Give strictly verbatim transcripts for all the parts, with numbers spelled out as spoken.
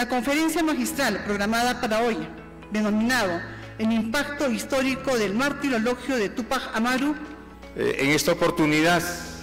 la conferencia magistral programada para hoy, denominado El impacto histórico del martirologio de Túpac Amaru. Eh, en esta oportunidad,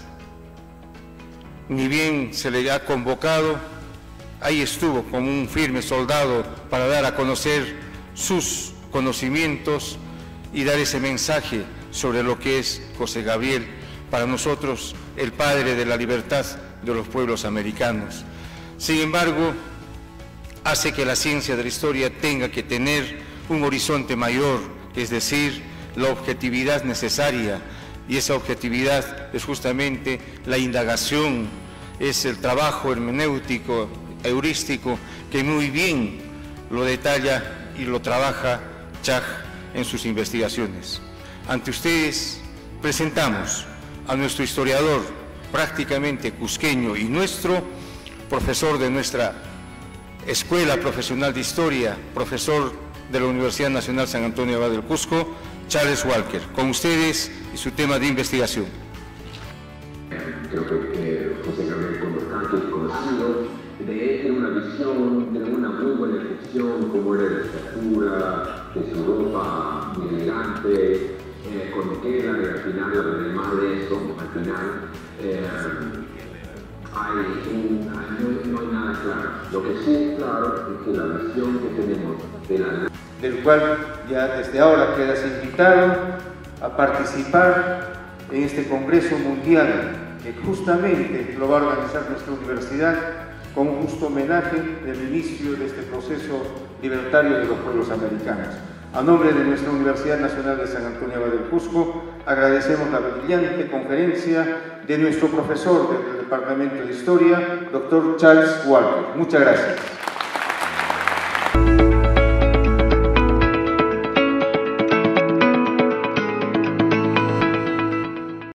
ni bien se le ha convocado, ahí estuvo como un firme soldado para dar a conocer sus conocimientos y dar ese mensaje sobre lo que es José Gabriel, para nosotros el padre de la libertad de los pueblos americanos. Sin embargo, hace que la ciencia de la historia tenga que tener un horizonte mayor, es decir, la objetividad necesaria, y esa objetividad es justamente la indagación, es el trabajo hermenéutico, heurístico, que muy bien lo detalla y lo trabaja Chag en sus investigaciones. Ante ustedes presentamos a nuestro historiador prácticamente cusqueño y nuestro profesor de nuestra Escuela Profesional de Historia, profesor de la Universidad Nacional San Antonio Abad del Cusco, Charles Walker. Con ustedes y su tema de investigación. Creo que eh, José Gabriel Condorcanqui es conocido, de él tiene una visión, tiene una muy buena descripción, cómo era la estatura, de su ropa muy elegante, eh, con tela, y al final, además de eso, al final, eh, hay un, hay, no, no hay nada claro. Lo que sí es claro es que la visión que tenemos de la... del cual ya desde ahora quedas invitado a participar en este Congreso Mundial que justamente lo va a organizar nuestra universidad como un justo homenaje del inicio de este proceso libertario de los pueblos americanos. A nombre de nuestra Universidad Nacional de San Antonio Abad del Cusco, agradecemos la brillante conferencia de nuestro profesor del Departamento de Historia, doctor Charles Walker. Muchas gracias.